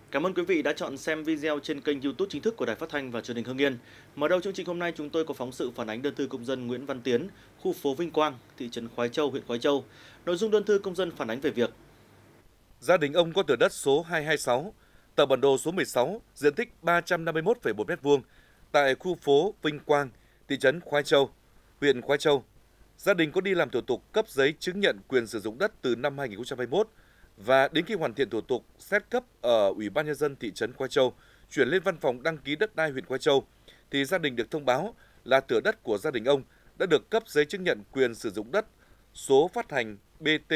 Cảm ơn quý vị đã chọn xem video trên kênh YouTube chính thức của Đài Phát thanh và Truyền hình Hưng Yên. Mở đầu chương trình hôm nay, chúng tôi có phóng sự phản ánh đơn thư công dân Nguyễn Văn Tiến, khu phố Vinh Quang, thị trấn Khoái Châu, huyện Khoái Châu. Nội dung đơn thư công dân phản ánh về việc gia đình ông có thửa đất số 226, tờ bản đồ số 16, diện tích 351,1 m2 tại khu phố Vinh Quang, thị trấn Khoái Châu, huyện Khoái Châu. Gia đình có đi làm thủ tục cấp giấy chứng nhận quyền sử dụng đất từ năm 2021 và đến khi hoàn thiện thủ tục xét cấp ở Ủy ban Nhân dân thị trấn Khoái Châu, chuyển lên văn phòng đăng ký đất đai huyện Khoái Châu, thì gia đình được thông báo là thửa đất của gia đình ông đã được cấp giấy chứng nhận quyền sử dụng đất số phát hành BT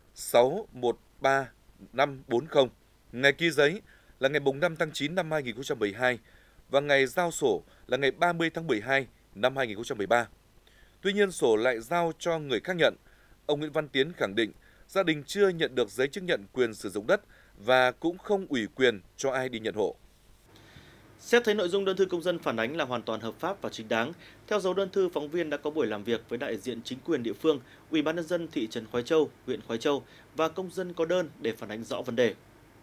613540. Ngày ký giấy là ngày 5 tháng 9 năm 2012 và ngày giao sổ là ngày 30 tháng 12 năm 2013. Tuy nhiên, sổ lại giao cho người khác nhận. Ông Nguyễn Văn Tiến khẳng định gia đình chưa nhận được giấy chứng nhận quyền sử dụng đất và cũng không ủy quyền cho ai đi nhận hộ. xét thấy nội dung đơn thư công dân phản ánh là hoàn toàn hợp pháp và chính đáng, theo dấu đơn thư, phóng viên đã có buổi làm việc với đại diện chính quyền địa phương, Ủy ban Nhân dân thị trấn Khoái Châu, huyện Khoái Châu và công dân có đơn để phản ánh rõ vấn đề.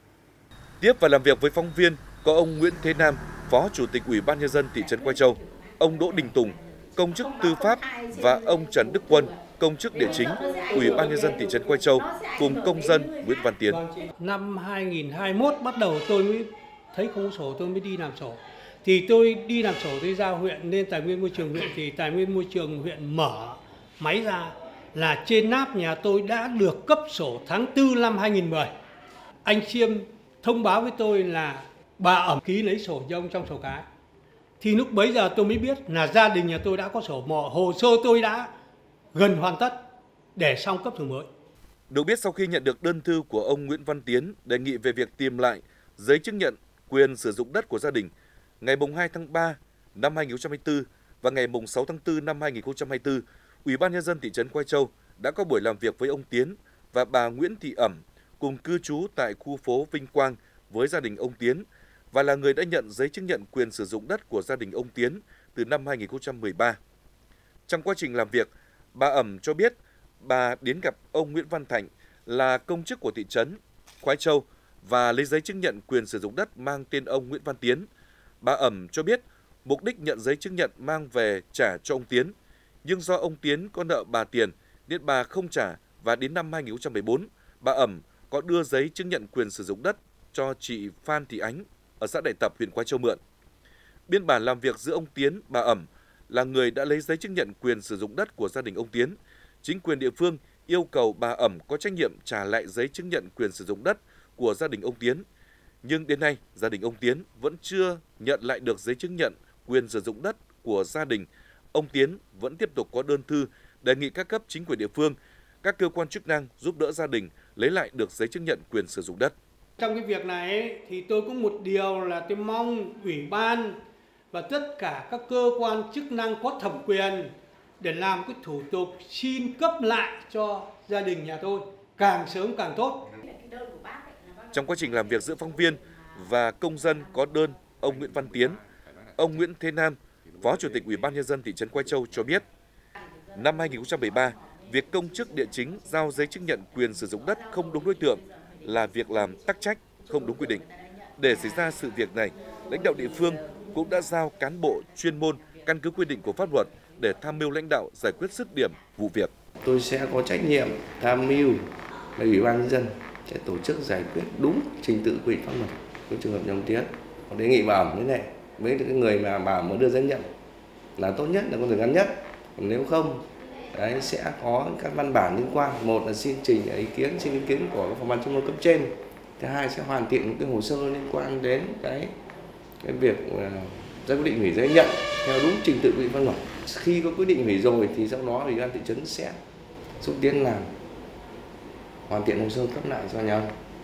Tiếp và làm việc với phóng viên có ông Nguyễn Thế Nam, Phó Chủ tịch Ủy ban Nhân dân thị trấn Khoái Châu, ông Đỗ Đình Tùng, công chức tư pháp và ông Trần Đức Quân, công chức địa chính, Ủy ban Nhân dân thị trấn Khoái Châu cùng công dân Nguyễn Văn Tiến. Năm 2021 bắt đầu tôi mới thấy không có sổ, tôi mới đi làm sổ. Thì tôi đi làm sổ, tôi ra huyện nên Tài nguyên Môi trường huyện, thì Tài nguyên Môi trường huyện mở máy ra là trên náp nhà tôi đã được cấp sổ tháng 4 năm 2010. Anh Chiêm thông báo với tôi là bà ẩm ký lấy sổ cho ông trong sổ cái. Thì lúc bấy giờ tôi mới biết là gia đình nhà tôi đã có sổ, hồ sơ tôi đã gần hoàn tất để xong cấp sổ mới. Được biết, sau khi nhận được đơn thư của ông Nguyễn Văn Tiến đề nghị về việc tìm lại giấy chứng nhận quyền sử dụng đất của gia đình, ngày 2 tháng 3 năm 2024 và ngày 6 tháng 4 năm 2024, Ủy ban Nhân dân thị trấn Khoái Châu đã có buổi làm việc với ông Tiến và bà Nguyễn Thị Ẩm cùng cư trú tại khu phố Vinh Quang với gia đình ông Tiến và là người đã nhận giấy chứng nhận quyền sử dụng đất của gia đình ông Tiến từ năm 2013. Trong quá trình làm việc, bà Ẩm cho biết bà đến gặp ông Nguyễn Văn Thạnh là công chức của thị trấn Khoái Châu và lấy giấy chứng nhận quyền sử dụng đất mang tên ông Nguyễn Văn Tiến. Bà Ẩm cho biết mục đích nhận giấy chứng nhận mang về trả cho ông Tiến, nhưng do ông Tiến có nợ bà tiền nên bà không trả và đến năm 2014, bà Ẩm có đưa giấy chứng nhận quyền sử dụng đất cho chị Phan Thị Ánh ở xã Đại Tập, huyện Khoái Châu mượn. Biên bản làm việc giữa ông Tiến, bà Ẩm là người đã lấy giấy chứng nhận quyền sử dụng đất của gia đình ông Tiến. Chính quyền địa phương yêu cầu bà Ẩm có trách nhiệm trả lại giấy chứng nhận quyền sử dụng đất của gia đình ông Tiến. Nhưng đến nay, gia đình ông Tiến vẫn chưa nhận lại được giấy chứng nhận quyền sử dụng đất của gia đình. Ông Tiến vẫn tiếp tục có đơn thư đề nghị các cấp chính quyền địa phương, các cơ quan chức năng giúp đỡ gia đình lấy lại được giấy chứng nhận quyền sử dụng đất. Trong cái việc này thì tôi có một điều là tôi mong ủy ban và tất cả các cơ quan chức năng có thẩm quyền để làm cái thủ tục xin cấp lại cho gia đình nhà tôi càng sớm càng tốt. Trong quá trình làm việc giữa phóng viên và công dân có đơn ông Nguyễn Văn Tiến, ông Nguyễn Thế Nam, Phó Chủ tịch Ủy ban Nhân dân thị trấn Khoái Châu cho biết, năm 2013, việc công chức địa chính giao giấy chứng nhận quyền sử dụng đất không đúng đối tượng là việc làm tắc trách, không đúng quy định. Để xảy ra sự việc này, lãnh đạo địa phương cũng đã giao cán bộ chuyên môn căn cứ quy định của pháp luật để tham mưu lãnh đạo giải quyết dứt điểm vụ việc. Tôi sẽ có trách nhiệm tham mưu với Ủy ban Nhân dân sẽ tổ chức giải quyết đúng trình tự quy định pháp luật với trường hợp nhóm Tiến. Đề nghị bà Ẩm thế này, với cái người mà bà Ẩm mới đưa giấy nhận là tốt nhất là có thời gian nhất. Còn nếu không, đấy sẽ có các văn bản liên quan. Một là xin trình ý kiến của các phòng ban chuyên môn cấp trên. Thứ hai sẽ hoàn thiện những cái hồ sơ liên quan đến cái việc ra quyết định hủy giấy nhận theo đúng trình tự quy định pháp luật. Khi có quyết định hủy rồi thì sau đó Ủy ban thị trấn sẽ xúc tiến làm hoàn thiện hồ sơ cấp lại cho nhau.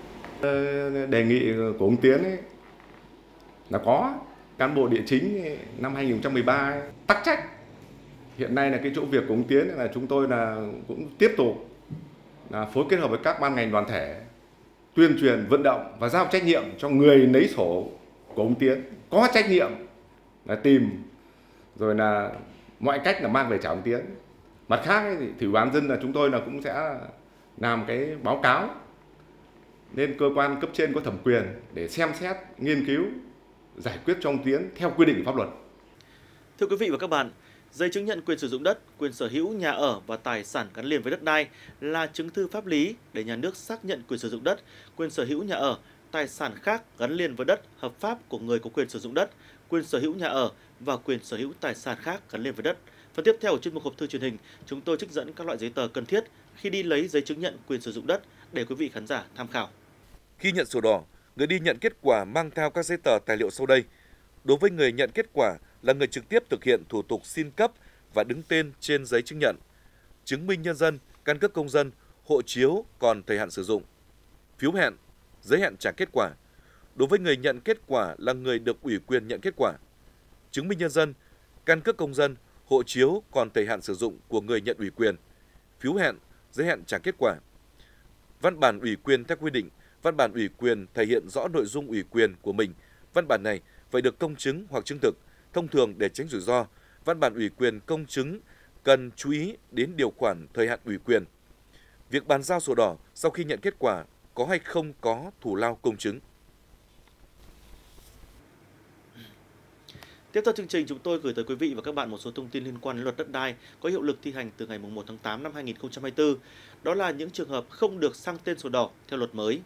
Đề nghị của ông Tiến ấy, là có cán bộ địa chính ấy, năm 2013 ấy, tắc trách. Hiện nay là cái chỗ việc của ông Tiến là chúng tôi là cũng tiếp tục là phối kết hợp với các ban ngành đoàn thể tuyên truyền vận động và giao trách nhiệm cho người lấy sổ của ông Tiến có trách nhiệm là tìm rồi là mọi cách là mang về trả ông Tiến. Mặt khác ấy, thì Ủy ban dân là chúng tôi là cũng sẽ làm cái báo cáo nên cơ quan cấp trên có thẩm quyền để xem xét, nghiên cứu, giải quyết cho ông Tiến theo quy định của pháp luật. Thưa quý vị và các bạn, giấy chứng nhận quyền sử dụng đất, quyền sở hữu nhà ở và tài sản gắn liền với đất đai là chứng thư pháp lý để nhà nước xác nhận quyền sử dụng đất, quyền sở hữu nhà ở, tài sản khác gắn liền với đất hợp pháp của người có quyền sử dụng đất, quyền sở hữu nhà ở và quyền sở hữu tài sản khác gắn liền với đất. Phần tiếp theo của chuyên mục hộp thư truyền hình, chúng tôi trích dẫn các loại giấy tờ cần thiết khi đi lấy giấy chứng nhận quyền sử dụng đất để quý vị khán giả tham khảo. Khi nhận sổ đỏ, người đi nhận kết quả mang theo các giấy tờ tài liệu sau đây. Đối với người nhận kết quả là người trực tiếp thực hiện thủ tục xin cấp và đứng tên trên giấy chứng nhận, chứng minh nhân dân, căn cước công dân, hộ chiếu còn thời hạn sử dụng, phiếu hẹn, giấy hẹn trả kết quả. Đối với người nhận kết quả là người được ủy quyền nhận kết quả, chứng minh nhân dân, căn cước công dân, hộ chiếu còn thời hạn sử dụng của người nhận ủy quyền, phiếu hẹn, giấy hẹn trả kết quả. Văn bản ủy quyền theo quy định, văn bản ủy quyền thể hiện rõ nội dung ủy quyền của mình. Văn bản này phải được công chứng hoặc chứng thực. Thông thường để tránh rủi ro, văn bản ủy quyền công chứng cần chú ý đến điều khoản thời hạn ủy quyền. Việc bàn giao sổ đỏ sau khi nhận kết quả có hay không có thủ lao công chứng. Tiếp theo chương trình, chúng tôi gửi tới quý vị và các bạn một số thông tin liên quan đến luật đất đai có hiệu lực thi hành từ ngày 1 tháng 8 năm 2024. Đó là những trường hợp không được sang tên sổ đỏ theo luật mới.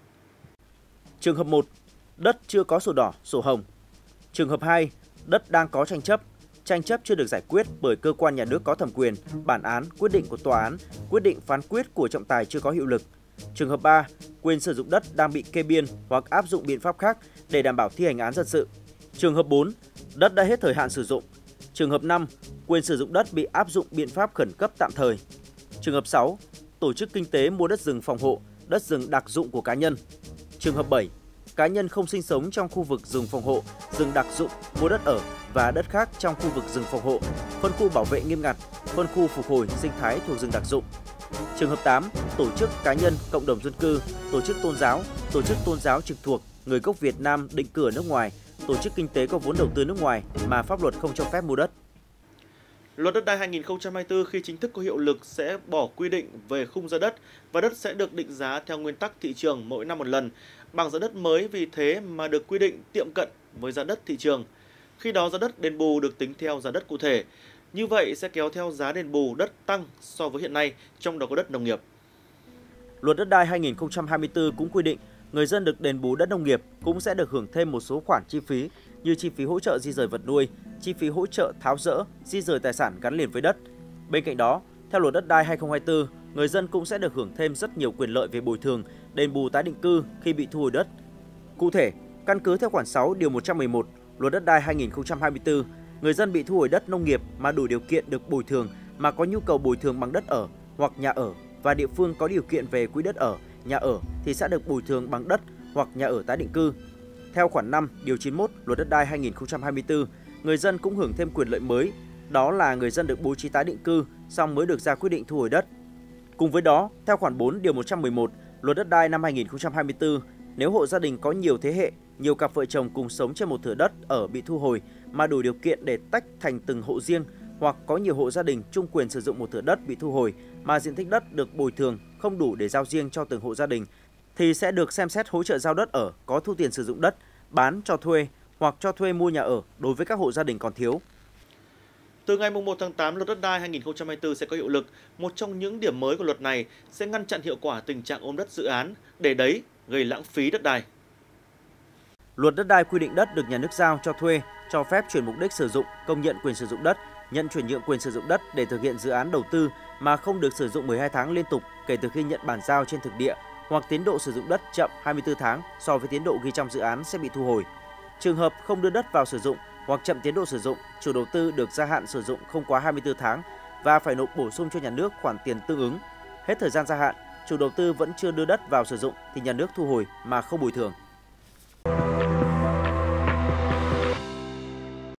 Trường hợp 1, đất chưa có sổ đỏ, sổ hồng. Trường hợp 2, đất đang có tranh chấp chưa được giải quyết bởi cơ quan nhà nước có thẩm quyền, bản án, quyết định của tòa án, quyết định phán quyết của trọng tài chưa có hiệu lực. Trường hợp 3, quyền sử dụng đất đang bị kê biên hoặc áp dụng biện pháp khác để đảm bảo thi hành án dân sự. Trường hợp 4, đất đã hết thời hạn sử dụng. Trường hợp 5, quyền sử dụng đất bị áp dụng biện pháp khẩn cấp tạm thời. Trường hợp 6, tổ chức kinh tế mua đất rừng phòng hộ, đất rừng đặc dụng của cá nhân. Trường hợp 7, cá nhân không sinh sống trong khu vực rừng phòng hộ, rừng đặc dụng, mua đất ở và đất khác trong khu vực rừng phòng hộ, phân khu bảo vệ nghiêm ngặt, phân khu phục hồi sinh thái thuộc rừng đặc dụng. Trường hợp 8, tổ chức cá nhân, cộng đồng dân cư, tổ chức tôn giáo trực thuộc, người gốc Việt Nam định cư ở nước ngoài, tổ chức kinh tế có vốn đầu tư nước ngoài mà pháp luật không cho phép mua đất. Luật đất đai 2024 khi chính thức có hiệu lực sẽ bỏ quy định về khung giá đất và đất sẽ được định giá theo nguyên tắc thị trường mỗi năm một lần. Bảng giá đất mới vì thế mà được quy định tiệm cận với giá đất thị trường. Khi đó giá đất đền bù được tính theo giá đất cụ thể. Như vậy sẽ kéo theo giá đền bù đất tăng so với hiện nay, trong đó có đất nông nghiệp. Luật đất đai 2024 cũng quy định người dân được đền bù đất nông nghiệp cũng sẽ được hưởng thêm một số khoản chi phí như chi phí hỗ trợ di rời vật nuôi, chi phí hỗ trợ tháo dỡ, di rời tài sản gắn liền với đất. Bên cạnh đó, theo luật đất đai 2024, người dân cũng sẽ được hưởng thêm rất nhiều quyền lợi về bồi thường, đền bù tái định cư khi bị thu hồi đất. Cụ thể, căn cứ theo khoản 6 điều 111 luật đất đai 2024, người dân bị thu hồi đất nông nghiệp mà đủ điều kiện được bồi thường mà có nhu cầu bồi thường bằng đất ở hoặc nhà ở và địa phương có điều kiện về quỹ đất ở, nhà ở thì sẽ được bồi thường bằng đất hoặc nhà ở tái định cư. Theo khoản 5 điều 91 luật đất đai 2024, người dân cũng hưởng thêm quyền lợi mới, đó là người dân được bố trí tái định cư xong mới được ra quyết định thu hồi đất. Cùng với đó, theo khoản 4 điều 111 luật đất đai năm 2024, nếu hộ gia đình có nhiều thế hệ, nhiều cặp vợ chồng cùng sống trên một thửa đất ở bị thu hồi mà đủ điều kiện để tách thành từng hộ riêng, hoặc có nhiều hộ gia đình chung quyền sử dụng một thửa đất bị thu hồi mà diện tích đất được bồi thường không đủ để giao riêng cho từng hộ gia đình, thì sẽ được xem xét hỗ trợ giao đất ở có thu tiền sử dụng đất, bán cho thuê hoặc cho thuê mua nhà ở đối với các hộ gia đình còn thiếu. Từ ngày 1 tháng 8, luật đất đai 2024 sẽ có hiệu lực. Một trong những điểm mới của luật này sẽ ngăn chặn hiệu quả tình trạng ôm đất dự án, để đấy gây lãng phí đất đai. Luật đất đai quy định đất được nhà nước giao cho thuê, cho phép chuyển mục đích sử dụng, công nhận quyền sử dụng đất, nhận chuyển nhượng quyền sử dụng đất để thực hiện dự án đầu tư mà không được sử dụng 12 tháng liên tục kể từ khi nhận bản giao trên thực địa, hoặc tiến độ sử dụng đất chậm 24 tháng so với tiến độ ghi trong dự án sẽ bị thu hồi. Trường hợp không đưa đất vào sử dụng hoặc chậm tiến độ sử dụng, chủ đầu tư được gia hạn sử dụng không quá 24 tháng và phải nộp bổ sung cho nhà nước khoản tiền tương ứng. Hết thời gian gia hạn, chủ đầu tư vẫn chưa đưa đất vào sử dụng thì nhà nước thu hồi mà không bồi thường.